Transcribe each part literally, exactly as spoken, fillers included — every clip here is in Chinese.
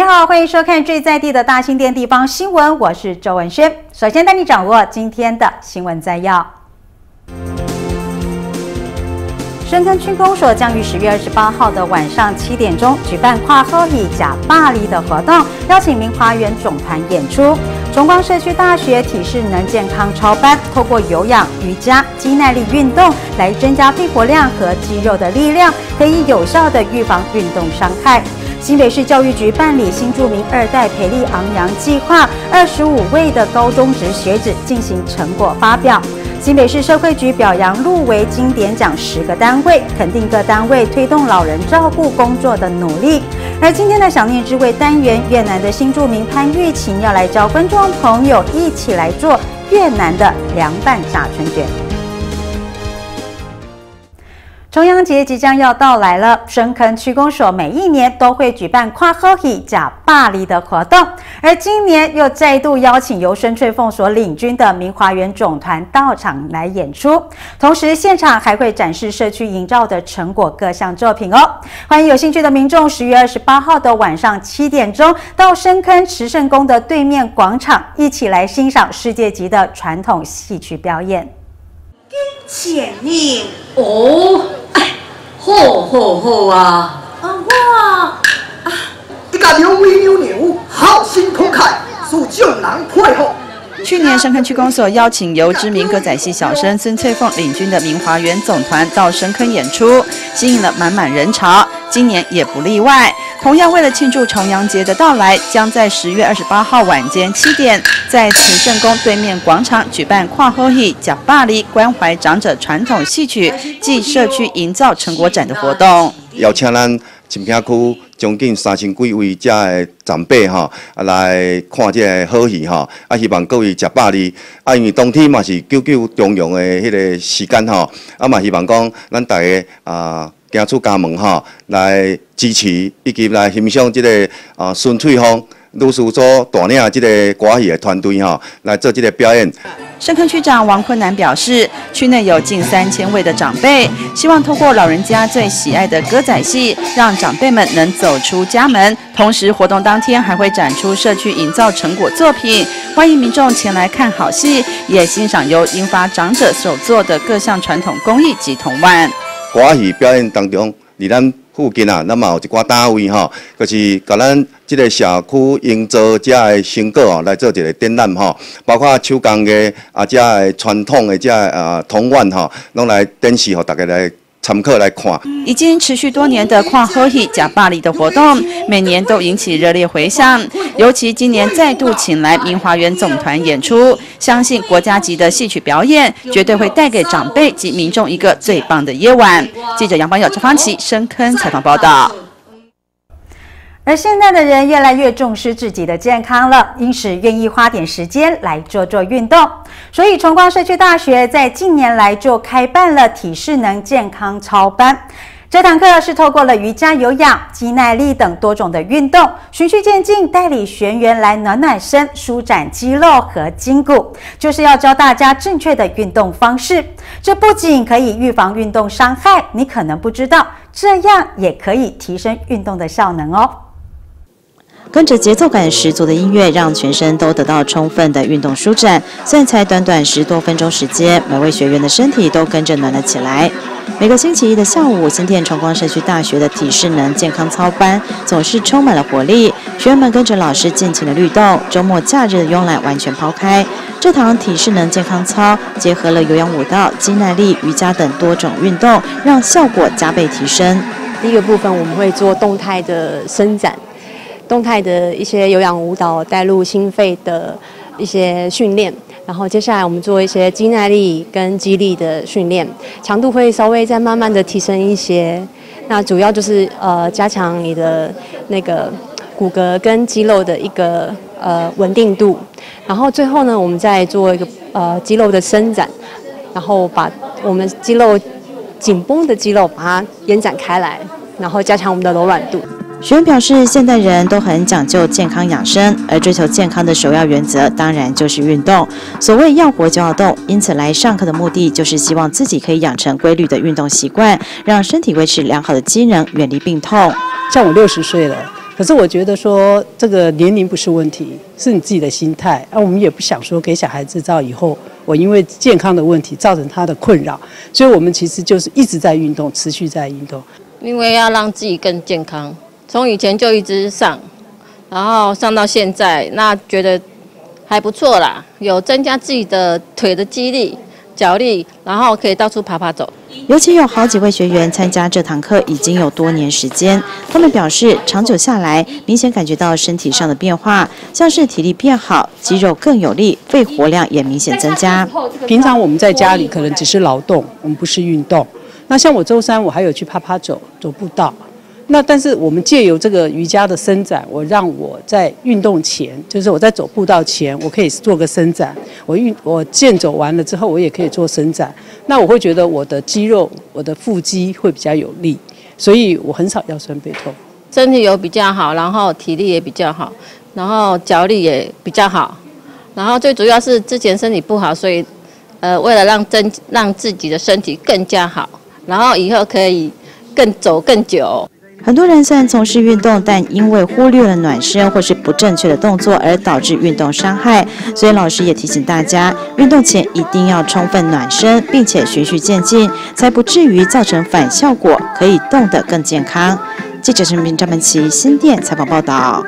你好，欢迎收看最在地的大新店地方新闻，我是周文轩。首先带你掌握今天的新闻摘要。深坑区公所将于十月二十八号的晚上七点钟举办跨后以假霸黎的活动，邀请明华园总团演出。崇光社区大学体适能健康超班，透过有氧、瑜伽、肌耐力运动来增加肺活量和肌肉的力量，可以有效的预防运动伤害。新北市教育局办理新住民二代培力昂扬计划，二十五位的高中职学子进行成果发表。新北市社会局表扬入围经典奖十个单位，肯定各单位推动老人照顾工作的努力。而今天的想念之味单元，越南的新住民潘玉琴要来教观众朋友一起来做越南的凉拌炸春卷。重阳节即将要到来了，深坑区公所每一年都会举办跨后以假霸黎的活动，而今年又再度邀请由深翠凤所领军的明华园总团到场来演出，同时现场还会展示社区营造的成果各项作品哦。欢迎有兴趣的民众，十月二十八号的晚上七点钟到深坑慈圣宫的对面广场，一起来欣赏世界级的传统戏曲表演。 前面哦，哎，好好好啊！啊哇啊！ 一个牛威牛牛，好心慷慨，受众人佩服。 去年深坑区公所邀请由知名歌仔戏小生孙翠凤领军的明华园总团到深坑演出，吸引了满满人潮。今年也不例外。同样为了庆祝重阳节的到来，将在十月二十八号晚间七点，在慈圣宫对面广场举办跨后戏假霸黎关怀长者传统戏曲暨社区营造成果展的活动。 邀请咱深坑区将近三千几位遮的长辈吼，啊来看这个好戏吼，啊希望各位食饱哩，啊因为冬天嘛是九九重阳的迄个时间吼，啊嘛希望讲咱大家啊行出家门吼，来支持以及来欣赏这个啊孙翠凤女士所带领这个歌戏的团队吼，来做这个表演。 深坑区长王坤南表示，区内有近三千位的长辈，希望透过老人家最喜爱的歌仔戏，让长辈们能走出家门。同时，活动当天还会展出社区营造成果作品，欢迎民众前来看好戏，也欣赏由英发长者所做的各项传统工艺及铜碗。 歌戏表演当中，伫咱附近啊，咱嘛有一寡单位吼，就是甲咱即个社区营造遮的成果哦，来做一个展览吼，包括手工艺啊，遮的传统的遮啊铜碗吼，拢来展示，互大家来参考来看。 已经持续多年的跨后戏假霸黎的活动，每年都引起热烈回响。尤其今年再度请来明华园总团演出，相信国家级的戏曲表演绝对会带给长辈及民众一个最棒的夜晚。记者杨邦友、周方琪深坑采访报道。 而现在的人越来越重视自己的健康了，因此愿意花点时间来做做运动。所以崇光社区大学在近年来就开办了体适能健康操班。这堂课是透过了瑜伽、有氧、肌耐力等多种的运动，循序渐进，带领学员来暖暖身、舒展肌肉和筋骨，就是要教大家正确的运动方式。这不仅可以预防运动伤害，你可能不知道，这样也可以提升运动的效能哦。 跟着节奏感十足的音乐，让全身都得到充分的运动舒展。虽然才短短十多分钟时间，每位学员的身体都跟着暖了起来。每个星期一的下午，新店崇光社区大学的体适能健康操班总是充满了活力，学员们跟着老师尽情的律动，周末假日的慵懒完全抛开。这堂体适能健康操结合了有氧舞蹈、肌耐力、瑜伽等多种运动，让效果加倍提升。 第一个部分我们会做动态的伸展。动态的一些有氧舞蹈带入心肺的一些训练，然后接下来我们做一些肌耐力跟肌力的训练，强度会稍微再慢慢的提升一些。那主要就是呃加强你的那个骨骼跟肌肉的一个呃稳定度，然后最后呢，我们再做一个呃肌肉的伸展，然后把我们肌肉紧绷的肌肉把它延展开来，然后加强我们的柔软度。 学员表示，现代人都很讲究健康养生，而追求健康的首要原则当然就是运动。所谓要活就要动，因此来上课的目的就是希望自己可以养成规律的运动习惯，让身体维持良好的机能，远离病痛。 像我六十岁了， 可是我觉得说这个年龄不是问题，是你自己的心态。啊，我们也不想说给小孩制造以后我因为健康的问题造成他的困扰，所以我们其实就是一直在运动，持续在运动。 因为要让自己更健康，从以前就一直上，然后上到现在，那觉得还不错啦，有增加自己的腿的肌力、脚力，然后可以到处爬爬走。 尤其有好几位学员参加这堂课已经有多年时间，他们表示长久下来，明显感觉到身体上的变化，像是体力变好，肌肉更有力，肺活量也明显增加。 平常我们在家里可能只是劳动，我们不是运动。那像我周三我还有去趴趴走走步道，那但是我们借由这个瑜伽的伸展，我让我在运动前，就是我在走步道前，我可以做个伸展。我运我健走完了之后，我也可以做伸展。那我会觉得我的肌肉、我的腹肌会比较有力，所以我很少腰酸背痛。 身体有比较好，然后体力也比较好，然后脚力也比较好，然后最主要是之前身体不好，所以呃为了让增让自己的身体更加好。然后以后可以更走更久。 很多人虽然从事运动，但因为忽略了暖身或是不正确的动作，而导致运动伤害。所以老师也提醒大家，运动前一定要充分暖身，并且循序渐进，才不至于造成反效果，可以动得更健康。记者陈明、张文琪新店采访报道。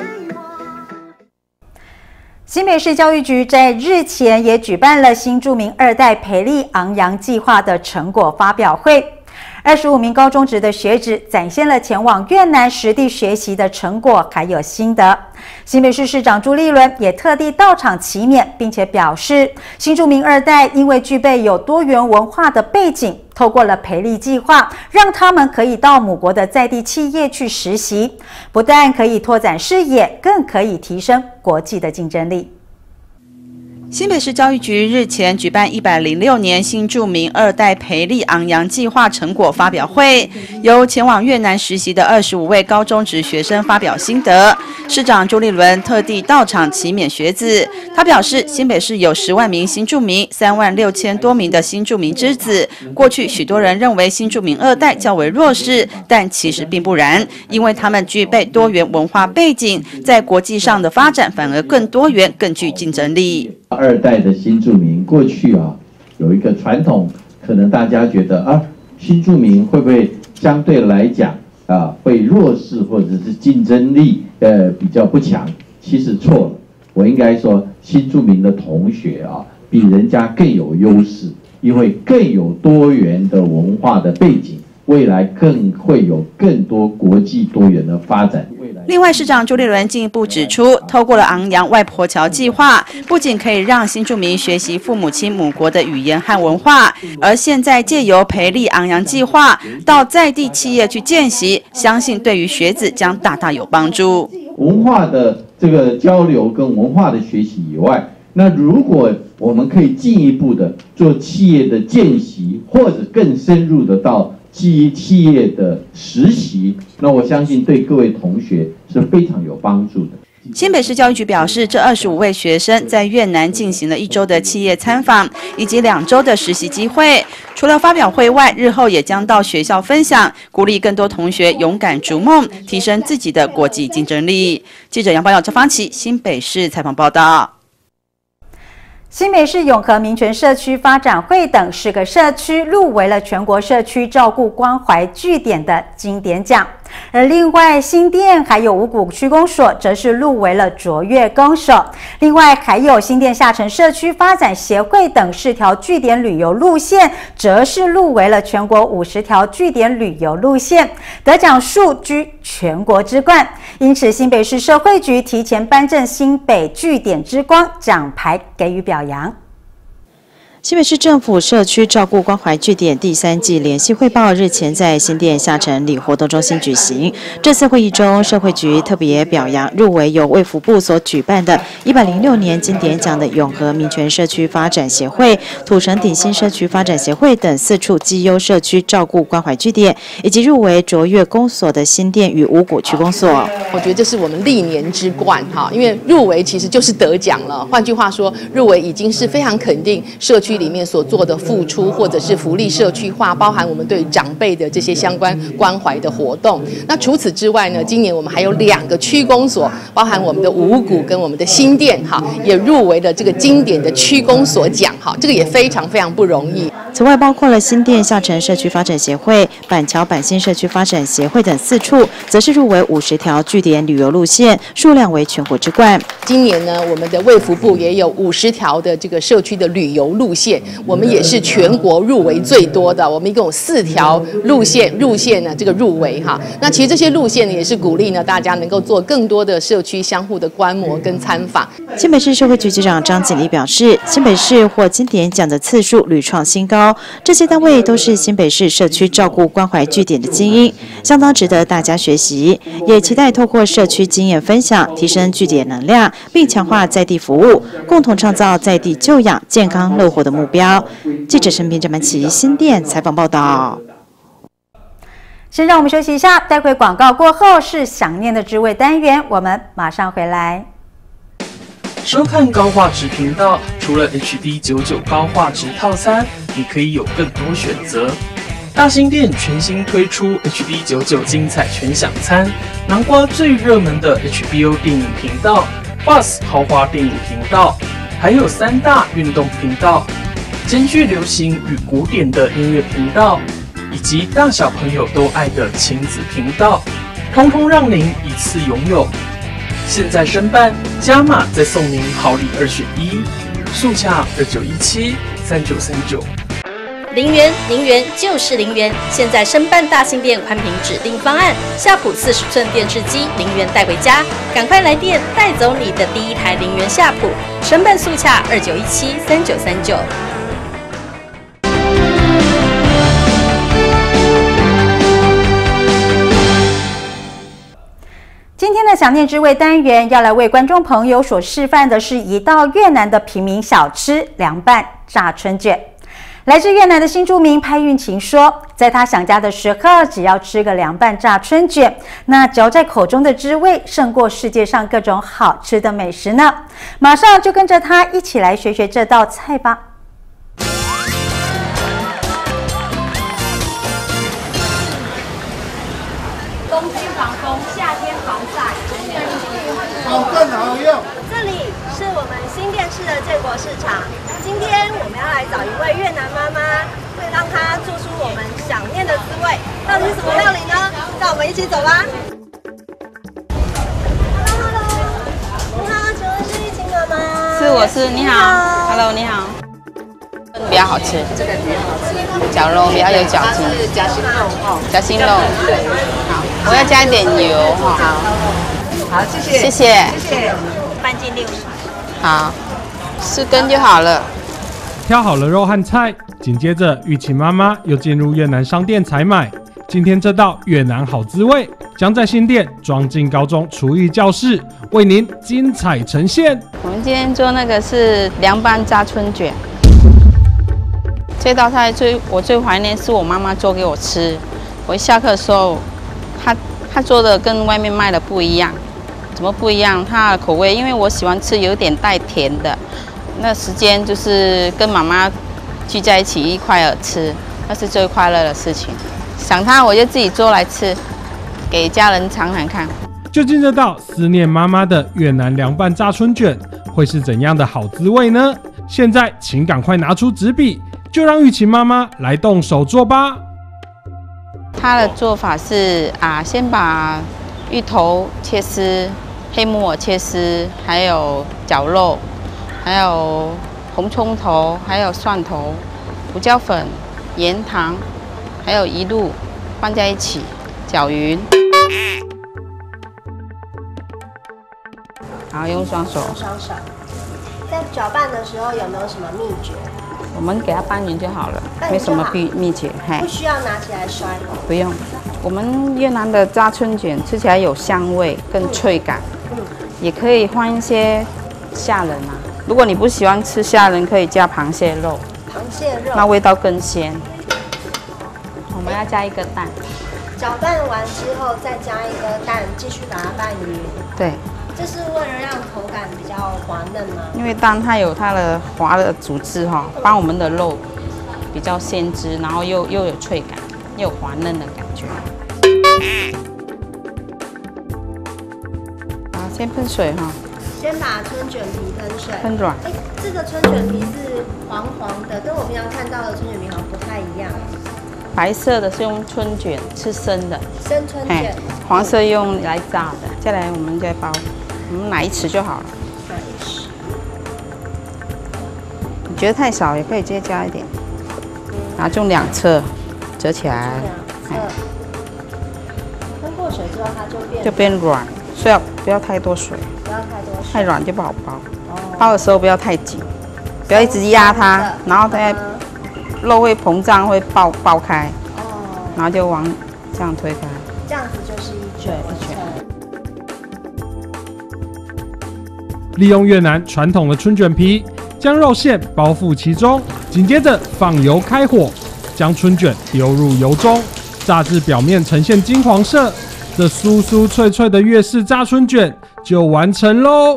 新北市教育局在日前也举办了新住民二代培力昂扬计划的成果发表会。二十五名高中职的学子展现了前往越南实地学习的成果还有心得。新北市市长朱立伦也特地到场齐勉，并且表示，新住民二代因为具备有多元文化的背景，透过了培力计划，让他们可以到母国的在地企业去实习，不但可以拓展视野，更可以提升国际的竞争力。 新北市教育局日前举办一百零六年新住民二代培力昂扬计划成果发表会，由前往越南实习的二十五位高中职学生发表心得。市长朱立伦特地到场齐勉学子，他表示，新北市有十万名新住民，三万六千多名的新住民之子。过去许多人认为新住民二代较为弱势，但其实并不然，因为他们具备多元文化背景，在国际上的发展反而更多元、更具竞争力。 二代的新住民过去啊，有一个传统，可能大家觉得啊，新住民会不会相对来讲啊会弱势或者是竞争力呃比较不强？其实错了，我应该说新住民的同学啊比人家更有优势，因为更有多元的文化的背景，未来更会有更多国际多元的发展。 另外，市长朱立伦进一步指出，透过了昂扬外婆桥计划，不仅可以让新住民学习父母亲母国的语言和文化，而现在借由培力昂扬计划到在地企业去见习，相信对于学子将大大有帮助。 文化的这个交流跟文化的学习以外，那如果我们可以进一步的做企业的见习，或者更深入的到企企业的实习，那我相信对各位同学是非常有帮助的。 新北市教育局表示，这二十五位学生在越南进行了一周的企业参访，以及两周的实习机会。除了发表会外，日后也将到学校分享，鼓励更多同学勇敢逐梦，提升自己的国际竞争力。记者杨宝耀、周芳琪，新北市采访报道。 新北市永和民权社区发展会等十个社区入围了全国社区照顾关怀据点的经典奖，而另外新店还有五股区公所则是入围了卓越公所，另外还有新店下城社区发展协会等四条据点旅游路线，则是入围了全国五十条据点旅游路线，得奖数居全国之冠。因此，新北市社会局提前颁证新北据点之光奖牌给予表扬。 新北市政府社区照顾关怀据点第三季联席汇报日前在新店下城里活动中心举行。这次会议中，社会局特别表扬入围由卫福部所举办的一百零六年经典奖的永和民权社区发展协会、土城鼎新社区发展协会等四处绩优社区照顾关怀据点，以及入围卓越公所的新店与五股区公所。 我觉得这是我们历年之冠哈，因为入围其实就是得奖了。换句话说，入围已经是非常肯定社区区里面所做的付出，或者是福利社区化，包含我们对长辈的这些相关关怀的活动。那除此之外呢，今年我们还有两个区公所，包含我们的五股跟我们的新店，哈，也入围了这个经典的区公所奖，哈，这个也非常非常不容易。 此外，包括了新店下城社区发展协会、板桥板新社区发展协会等四处，则是入围五十条据点旅游路线，数量为全国之冠。 今年呢，我们的卫福部也有五十条的这个社区的旅游路线，我们也是全国入围最多的。我们一共有四条路线，路线呢这个入围哈。那其实这些路线呢，也是鼓励呢大家能够做更多的社区相互的观摩跟参访。 新北市社会局局长张锦丽表示，新北市获经典奖的次数屡创新高，这些单位都是新北市社区照顾关怀据点的精英，相当值得大家学习。也期待透过社区经验分享，提升据点能量，并强化在地服务，共同创造在地救养、健康乐活的目标。记者陈平、郑曼琪新店采访报道。 先让我们休息一下，待会广告过后是想念的滋味单元，我们马上回来。 收看高画质频道，除了 H D 九十九 高画质套餐，你可以有更多选择。大新店全新推出 H D 九十九 精彩全享餐，南瓜最热门的 H B O 电影频道、B U S 豪华电影频道，还有三大运动频道，兼具流行与古典的音乐频道，以及大小朋友都爱的亲子频道，通通让您一次拥有。现在申办加码再送您好礼二选一，速洽二九一七三九三九。 零元零元就是零元，现在申办大新店宽频指定方案，夏普四十寸电视机零元带回家，赶快来电带走你的第一台零元夏普，申办速洽二九一七三九三九。 今天的想念之味单元要来为观众朋友所示范的是一道越南的平民小吃——凉拌炸春卷。来自越南的新住民潘运琴说，在他想家的时候，只要吃个凉拌炸春卷，那嚼在口中的滋味胜过世界上各种好吃的美食呢。马上就跟着他一起来学学这道菜吧。 冬天防风，夏天防晒， 好更好用。 这里是我们新店市的建国市场。今天我们要来找一位越南妈妈，会让她做出我们想念的滋味。到底是什么料理呢？让我们一起走吧。Hello， 你好，请问是玉琴妈妈？ 是，我是，你好 ，Hello， 你好。比较好吃， 这个比较好吃， 绞肉比较有嚼劲， 是夹心肉哦， 夹心肉， 对， 好，我要加一点油哈， 好，好，谢谢， 谢谢， 谢谢，半斤六十， 好，四根就好了。 挑好了肉和菜，紧接着玉琴妈妈又进入越南商店采买。今天这道越南好滋味将在新店庄敬高中厨艺教室为您精彩呈现。 我们今天做那个是凉拌炸春卷。这道菜最我最怀念是我妈妈做给我吃。我一下课的时候，她她做的跟外面卖的不一样。怎么不一样？她的口味，因为我喜欢吃有点带甜的。那时间就是跟妈妈聚在一起一块儿吃，那是最快乐的事情。想她我就自己做来吃，给家人尝尝看。 究竟这道思念妈妈的越南凉拌炸春卷会是怎样的好滋味呢？现在请赶快拿出纸笔。就让玉琴妈妈来动手做吧。 她的做法是啊，先把芋头切丝，黑木耳切丝，还有绞肉，还有红葱头，还有蒜头、胡椒粉、盐、糖，还有一路放在一起搅匀。好，用双手。 双手。在搅拌的时候有没有什么秘诀？ 我们给它拌匀就好了，没什么秘秘诀， 不需要拿起来摔。 不用，我们越南的炸春卷吃起来有香味，更脆感。嗯，也可以换一些虾仁啊。如果你不喜欢吃虾仁，可以加螃蟹肉。 螃蟹肉， 那味道更鲜。我们要加一个蛋。 搅拌完之后再加一个蛋，继续把它拌匀。 对。 这是为了让口感比较滑嫩吗？ 因为蛋它有它的滑的组织哈，帮我们的肉比较鲜汁，然后又又有脆感，又有滑嫩的感觉。好，先喷水哈。 先把春卷皮喷水， 喷软。 哎，这个春卷皮是黄黄的，跟我平常看到的春卷皮好像不太一样。 白色的是用春卷，吃生的， 生春卷。 黄色用来炸的。再来，我们再包，我们拿一匙就好了。 拿一匙。 你觉得太少，也可以直接加一点。然后用两侧折起来。 两侧。喷过水之后，它就变就变软，所以要不要太多水。 不要太多水。 太软就不好包。哦。包的时候不要太紧，不要一直压它，然后它肉会膨胀，会爆爆开。哦。然后就往这样推开。 这样子就是一卷一卷。 利用越南传统的春卷皮，将肉馅包覆其中，紧接着放油开火，将春卷丢入油中，炸至表面呈现金黄色，这酥酥脆脆的越式炸春卷就完成喽。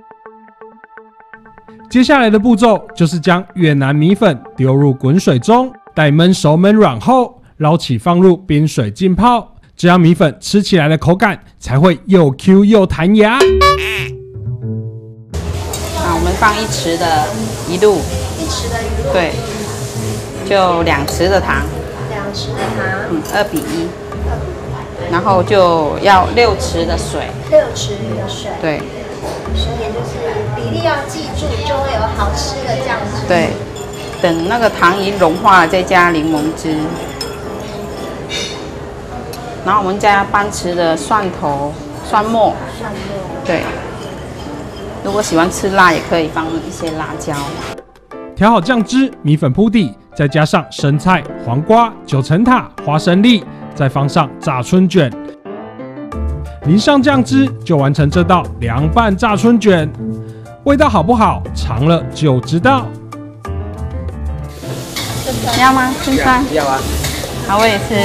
接下来的步骤就是将越南米粉丢入滚水中，待焖熟焖软后，捞起放入冰水浸泡，这样米粉吃起来的口感才会又 Q 又弹牙。 啊，我们放一匙的鱼露， 一匙的鱼露， 对，就两匙的糖， 两匙的糖， 嗯，二比一，然后就要六匙的水， 六匙的水， 对， 所以就是比例要记住，就会有好吃的酱汁。 对，等那个糖已融化了，再加柠檬汁，然后我们加半匙的蒜头、蒜末， 蒜末， 对。如果喜欢吃辣，也可以放一些辣椒。 调好酱汁，米粉铺底，再加上生菜、黄瓜、九层塔、花生粒，再放上炸春卷，淋上酱汁，就完成这道凉拌炸春卷。味道好不好，尝了就知道。 你要吗？青菜？ 要啊。 好，我也吃。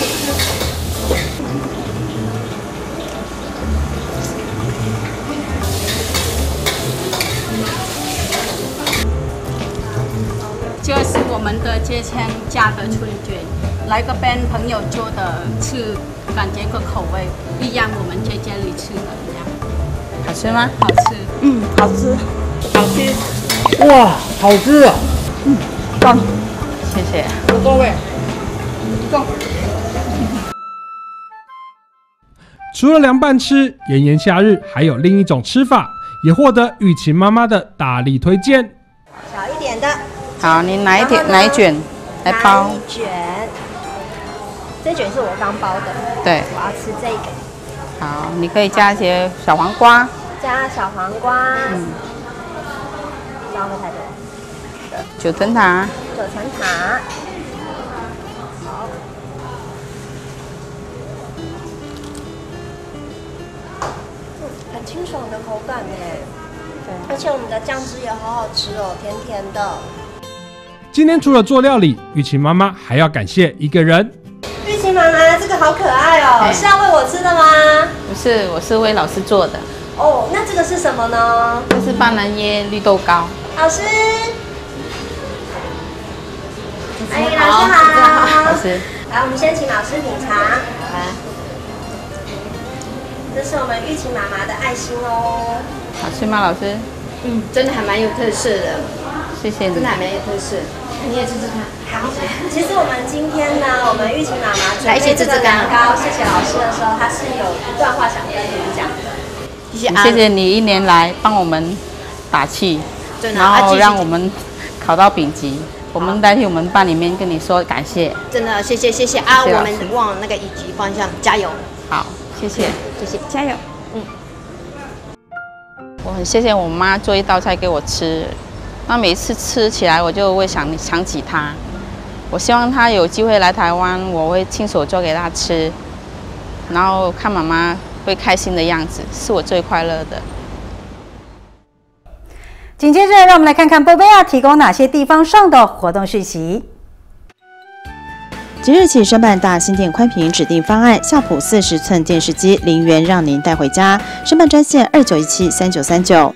就是我们的街前加的春卷，来这边朋友做的吃，感觉个口味一样，我们在家里吃的一样。 好吃吗？ 好吃， 嗯，好吃，好吃。 哇，好吃啊！ 嗯，够，谢谢。 各位，够。 除了凉拌吃，炎炎夏日还有另一种吃法，也获得雨晴妈妈的大力推荐。 小一点的。 好，你哪一点哪一卷来包？ 哪一卷？这卷是我刚包的。 对。 我要吃这个。 好，你可以加一些小黄瓜。 加小黄瓜。嗯。不要太多。 九层塔。 九层塔。好。嗯，很清爽的口感耶。对。而且我们的酱汁也好好吃哦，甜甜的。 今天除了做料理，雨晴妈妈还要感谢一个人。 玉晴妈妈，这个好可爱哦，是要喂我吃的吗？ 不是，我是为老师做的。 哦，那这个是什么呢？ 这是斑斓叶绿豆糕。 老师，欢迎老师好。 老师， 来，我们先请老师品尝。来，这是我们玉晴妈妈的爱心哦。 好吃吗，老师？ 嗯，真的还蛮有特色的。 谢谢你。 真的还蛮有特色。你也吃吃看。 好，其实我们今天呢，我们玉晴妈妈准备这个蛋糕，谢谢老师的时候，她是有一段话想跟你们讲的。 谢谢，谢谢你一年来帮我们打气，然后让我们考到丙级。我们代替我们班里面跟你说感谢。 真的，谢谢谢谢啊！我们往那个乙级方向加油。 好，谢谢， 谢谢， 加油。嗯。我很谢谢我妈做一道菜给我吃。那每次吃起来，我就会想想起他。我希望他有机会来台湾，我会亲手做给他吃，然后看妈妈会开心的样子，是我最快乐的。 紧接着，让我们来看看波贝亚提供哪些地方上的活动讯息。 即日起申办大新店宽屏指定方案，夏普四十寸电视机零元让您带回家。申办专线二九一七三九三九。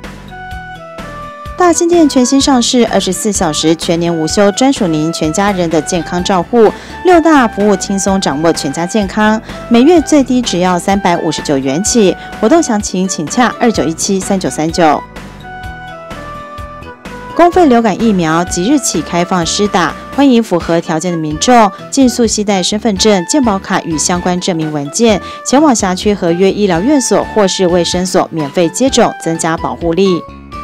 大新店全新上市，二十四小时全年无休，专属您全家人的健康照护。六大服务轻松掌握全家健康，每月最低只要三百五十九元起。活动详情请洽二九一七三九三九。公费流感疫苗即日起开放施打，欢迎符合条件的民众尽速携带身份证、健保卡与相关证明文件，前往辖区合约医疗院所或是卫生所免费接种，增加保护力。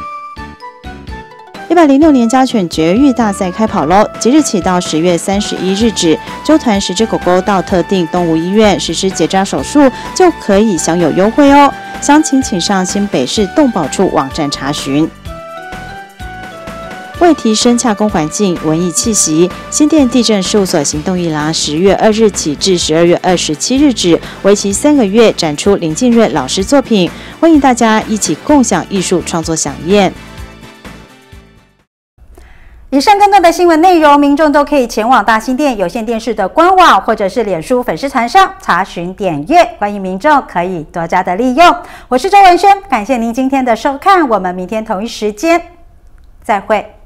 一百零六年家犬绝育大赛开跑喽！即日起到十月三十一日止，揪团十只狗狗到特定动物医院实施结扎手术，就可以享有优惠哦。详情请上新北市动保处网站查询。为提升洽公环境、文艺气息，新店地政事务所行动一廊十月二日起至十二月二十七日止，为期三个月展出林静瑞老师作品，欢迎大家一起共享艺术创作飨宴。 以上更多的新闻内容，民众都可以前往大新店有线电视的官网或者是脸书粉丝团上查询点阅，欢迎民众可以多加的利用。我是周文轩，感谢您今天的收看，我们明天同一时间再会。